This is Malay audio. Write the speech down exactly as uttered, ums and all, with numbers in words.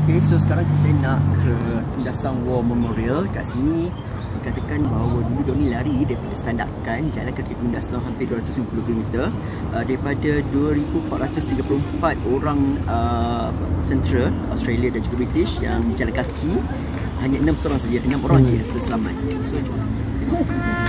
Okay, so sekarang kita nak ke Kundasang War Memorial. Kat sini dikatakan bahawa dulu diorang ni lari daripada Sandakan, jalan kaki Kundasang hampir dua ratus lima puluh kilometer. uh, Daripada dua ribu empat ratus tiga puluh empat orang uh, tentera Australia dan juga British yang jalan kaki, hanya enam orang saja, enam orang hmm. je terselamat. So